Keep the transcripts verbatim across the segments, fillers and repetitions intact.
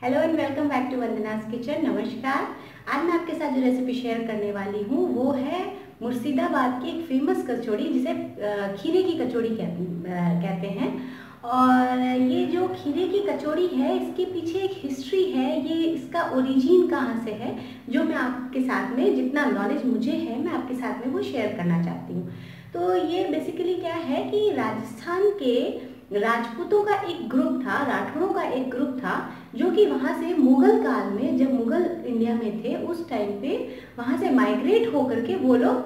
Hello and welcome back to Vandana's kitchen. नमस्कार। आज मैं आपके साथ जो रेसिपी शेयर करने वाली हूँ वो है मुर्शिदाबाद की एक फेमस कचौड़ी, जिसे खीरे की कचौड़ी कहते हैं। और ये जो खीरे की कचौड़ी है, इसके पीछे एक हिस्ट्री है। ये इसका ओरिजिन कहाँ से है, जो मैं आपके साथ में, जितना नॉलेज मुझे है, मैं आपके साथ में वो शेयर करना चाहती हूँ। तो ये बेसिकली क्या है कि राजस्थान के राजपूतों का एक ग्रुप था, राठौड़ों का एक ग्रुप था, जो कि वहाँ से मुगल काल में, जब मुगल इंडिया में थे उस टाइम पे, वहाँ से माइग्रेट होकर के वो लोग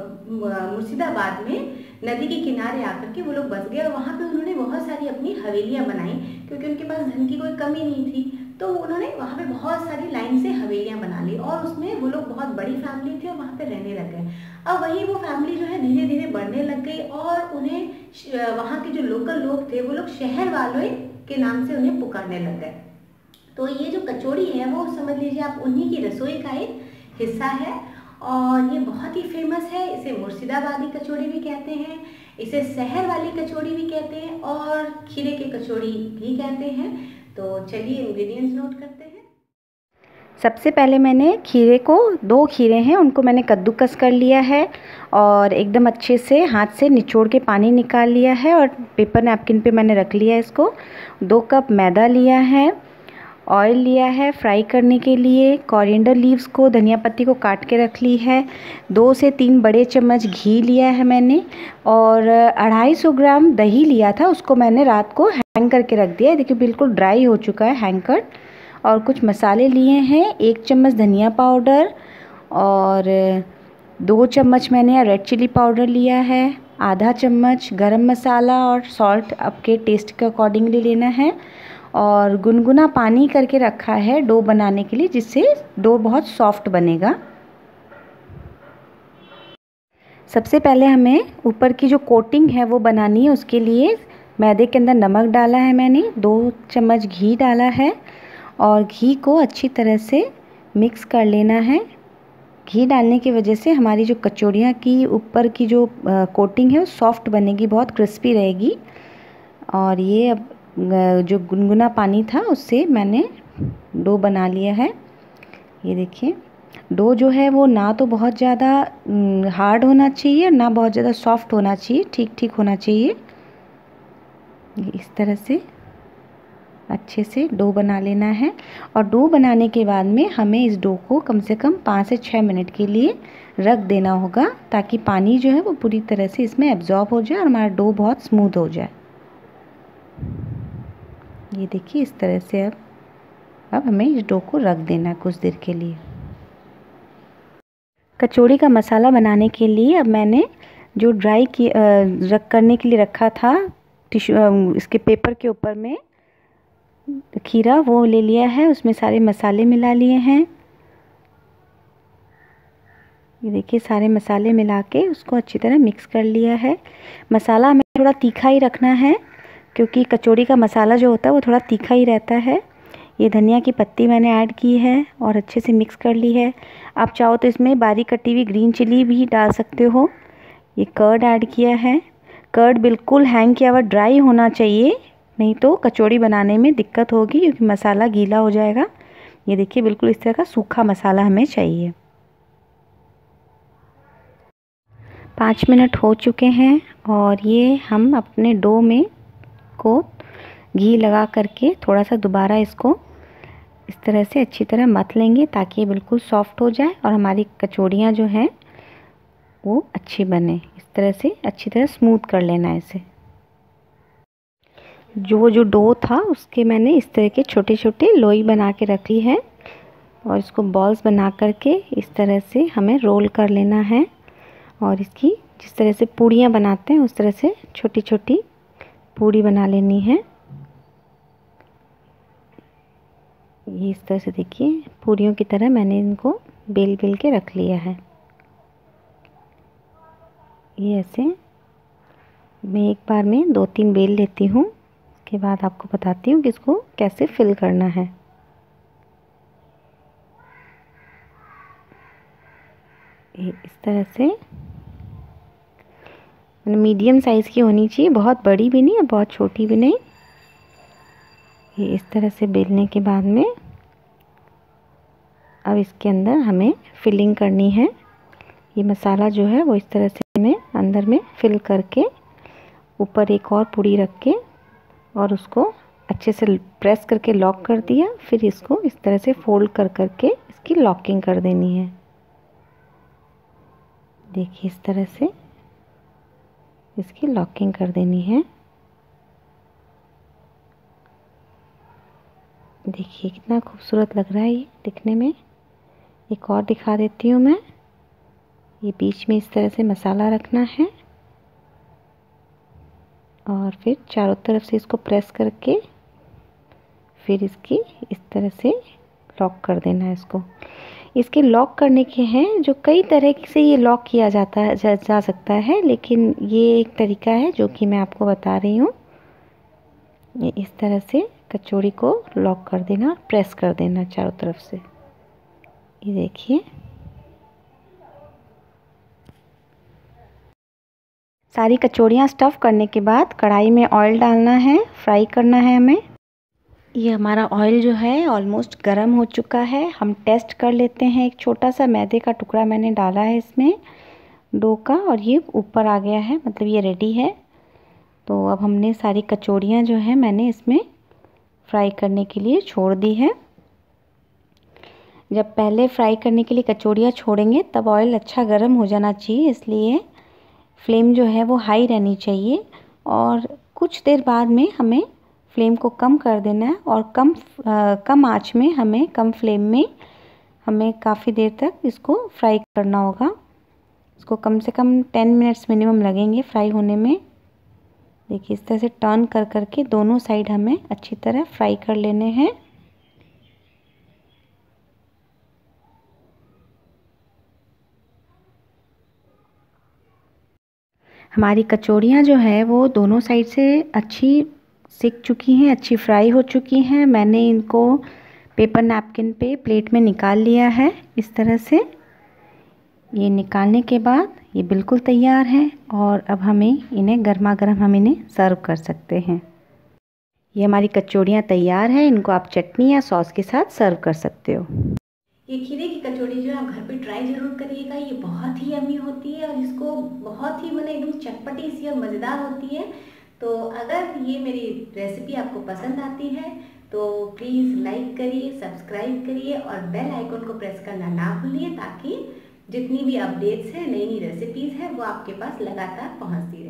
मुर्शिदाबाद में नदी के किनारे आकर के वो लोग बस गए। और वहाँ पे उन्होंने बहुत सारी अपनी हवेलियाँ बनाई, क्योंकि उनके पास धन की कोई कमी नहीं थी। तो उन्होंने वहाँ पे बहुत सारी लाइन से हवेलियाँ बना ली और उसमें वो लोग बहुत बड़ी फैमिली थी और वहाँ पे रहने लग गए। अब वही वो फैमिली जो है धीरे धीरे बढ़ने लग गई और उन्हें वहाँ के जो लोकल लोग थे वो लोग शहर वालों के नाम से उन्हें पुकारने लग गए। तो ये जो कचौड़ी है वो समझ लीजिए आप उन्हीं की रसोई का एक हिस्सा है और ये बहुत ही फेमस है। इसे मुर्शिदाबादी कचौड़ी भी कहते हैं, इसे शहर वाली कचौड़ी भी कहते हैं और खीरे की कचौड़ी भी कहते हैं। तो चलिए इंग्रेडिएंट्स नोट करते हैं। सबसे पहले मैंने खीरे को, दो खीरे हैं उनको मैंने कद्दूकस कर लिया है और एकदम अच्छे से हाथ से निचोड़ के पानी निकाल लिया है और पेपर नैपकिन पे मैंने रख लिया है इसको। दो कप मैदा लिया है, ऑयल लिया है फ्राई करने के लिए, कोरिएंडर लीव्स को, धनिया पत्ती को काट के रख ली है, दो से तीन बड़े चम्मच घी लिया है मैंने और अढ़ाई सौ ग्राम दही लिया था, उसको मैंने रात को हैंग करके रख दिया है। देखिए बिल्कुल ड्राई हो चुका है हैंग कर। और कुछ मसाले लिए हैं, एक चम्मच धनिया पाउडर और दो चम्मच मैंने रेड चिली पाउडर लिया है, आधा चम्मच गरम मसाला और सॉल्ट आपके टेस्ट के अकॉर्डिंगली लेना है और गुनगुना पानी करके रखा है डो बनाने के लिए, जिससे डो बहुत सॉफ्ट बनेगा। सबसे पहले हमें ऊपर की जो कोटिंग है वो बनानी है। उसके लिए मैदे के अंदर नमक डाला है मैंने, दो चम्मच घी डाला है और घी को अच्छी तरह से मिक्स कर लेना है। घी डालने की वजह से हमारी जो कचौड़ियाँ की ऊपर की जो कोटिंग है वो सॉफ्ट बनेगी, बहुत क्रिस्पी रहेगी। और ये अब जो गुनगुना पानी था उससे मैंने डो बना लिया है। ये देखिए डो जो है वो ना तो बहुत ज़्यादा हार्ड होना चाहिए ना बहुत ज़्यादा सॉफ्ट होना चाहिए, ठीक ठीक होना चाहिए। इस तरह से अच्छे से डो बना लेना है और डो बनाने के बाद में हमें इस डो को कम से कम पाँच से छः मिनट के लिए रख देना होगा, ताकि पानी जो है वो पूरी तरह से इसमें एब्जॉर्ब हो जाए और हमारा डो बहुत स्मूथ हो जाए। ये देखिए इस तरह से अब अब हमें इस डो को रख देना है कुछ देर के लिए। कचौड़ी का मसाला बनाने के लिए अब मैंने जो ड्राई की रख करने के लिए रखा था टिश्यू, इसके पेपर के ऊपर में खीरा वो ले लिया है, उसमें सारे मसाले मिला लिए हैं। ये देखिए सारे मसाले मिला के उसको अच्छी तरह मिक्स कर लिया है। मसाला हमें थोड़ा तीखा ही रखना है, क्योंकि कचौड़ी का मसाला जो होता है वो थोड़ा तीखा ही रहता है। ये धनिया की पत्ती मैंने ऐड की है और अच्छे से मिक्स कर ली है। आप चाहो तो इसमें बारीक कटी हुई ग्रीन चिली भी डाल सकते हो। ये कर्ड ऐड किया है। कर्ड बिल्कुल हैंग किया हुआ ड्राई होना चाहिए, नहीं तो कचौड़ी बनाने में दिक्कत होगी, क्योंकि मसाला गीला हो जाएगा। ये देखिए बिल्कुल इस तरह का सूखा मसाला हमें चाहिए। पाँच मिनट हो चुके हैं और ये हम अपने डो में को घी लगा करके थोड़ा सा दोबारा इसको इस तरह से अच्छी तरह मथ लेंगे, ताकि ये बिल्कुल सॉफ्ट हो जाए और हमारी कचौड़ियाँ जो हैं वो अच्छी बने। इस तरह से अच्छी तरह स्मूथ कर लेना है इसे। जो जो डो था उसके मैंने इस तरह के छोटे छोटे लोई बना के रखी है और इसको बॉल्स बना करके इस तरह से हमें रोल कर लेना है और इसकी जिस तरह से पूड़ियाँ बनाते हैं उस तरह से छोटी छोटी पूड़ी बना लेनी है। ये इस तरह से देखिए पूड़ियों की तरह मैंने इनको बेल बेल के रख लिया है। ये ऐसे मैं एक बार में दो तीन बेल लेती हूँ, उसके बाद आपको बताती हूँ कि इसको कैसे फिल करना है। ये इस तरह से मीडियम साइज़ की होनी चाहिए, बहुत बड़ी भी नहीं और बहुत छोटी भी नहीं। ये इस तरह से बेलने के बाद में अब इसके अंदर हमें फिलिंग करनी है। ये मसाला जो है वो इस तरह से हमें अंदर में फिल करके ऊपर एक और पूड़ी रख के और उसको अच्छे से प्रेस करके लॉक कर दिया। फिर इसको इस तरह से फोल्ड कर करके इसकी लॉकिंग कर देनी है। देखिए इस तरह से इसकी लॉकिंग कर देनी है। देखिए कितना खूबसूरत लग रहा है ये दिखने में। एक और दिखा देती हूँ मैं। ये बीच में इस तरह से मसाला रखना है और फिर चारों तरफ से इसको प्रेस करके फिर इसकी इस तरह से लॉक कर देना है। इसको इसके लॉक करने के हैं जो कई तरह से ये लॉक किया जाता है जा, जा सकता है, लेकिन ये एक तरीका है जो कि मैं आपको बता रही हूँ। ये इस तरह से कचौड़ी को लॉक कर देना, प्रेस कर देना चारों तरफ से। ये देखिए सारी कचौड़ियाँ स्टफ़ करने के बाद कढ़ाई में ऑयल डालना है, फ्राई करना है हमें। ये हमारा ऑयल जो है ऑलमोस्ट गर्म हो चुका है। हम टेस्ट कर लेते हैं। एक छोटा सा मैदे का टुकड़ा मैंने डाला है इसमें डो का और ये ऊपर आ गया है, मतलब ये रेडी है। तो अब हमने सारी कचौड़ियाँ जो है मैंने इसमें फ्राई करने के लिए छोड़ दी है। जब पहले फ्राई करने के लिए कचौड़ियाँ छोड़ेंगे तब ऑयल अच्छा गर्म हो जाना चाहिए, इसलिए फ्लेम जो है वो हाई रहनी चाहिए। और कुछ देर बाद में हमें फ्लेम को कम कर देना है और कम आ, कम आंच में हमें कम फ्लेम में हमें काफ़ी देर तक इसको फ्राई करना होगा। इसको कम से कम टेन मिनट्स मिनिमम लगेंगे फ्राई होने में। देखिए इस तरह से टर्न कर करके दोनों साइड हमें अच्छी तरह फ्राई कर लेने हैं। हमारी कचौड़ियाँ जो है वो दोनों साइड से अच्छी सिक चुकी हैं, अच्छी फ्राई हो चुकी हैं। मैंने इनको पेपर नैपकिन पे प्लेट में निकाल लिया है। इस तरह से ये निकालने के बाद ये बिल्कुल तैयार है और अब हमें इन्हें गर्मा गर्म हम इन्हें सर्व कर सकते हैं। ये हमारी कचौड़ियाँ तैयार है। इनको आप चटनी या सॉस के साथ सर्व कर सकते हो। ये खीरे की कचौड़ी जो है आप घर पे ट्राई ज़रूर करिएगा। ये बहुत ही यम्मी होती है और इसको बहुत ही मतलब एकदम चटपटी सी और मज़ेदार होती है। तो अगर ये मेरी रेसिपी आपको पसंद आती है तो प्लीज़ लाइक करिए, सब्सक्राइब करिए और बेल आइकन को प्रेस करना ना भूलिए, ताकि जितनी भी अपडेट्स हैं, नई नई रेसिपीज़ हैं, वो आपके पास लगातार पहुँचती